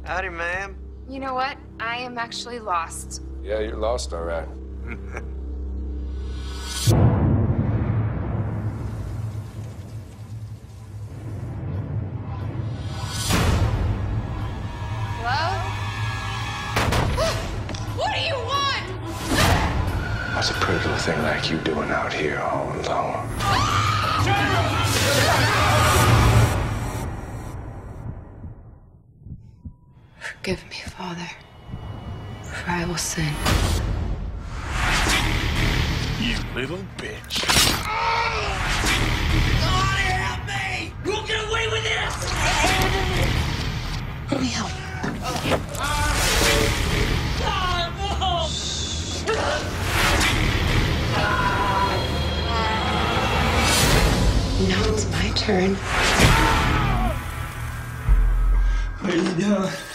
Howdy, ma'am. You know what? I am actually lost. Yeah, you're lost, all right. Hello? What do you want? What's a pretty little thing like you doing out here all alone? Forgive me, Father, for I will sin. You little bitch. God, help me! You'll get away with this! Let me help. Now it's my turn. What are you doing?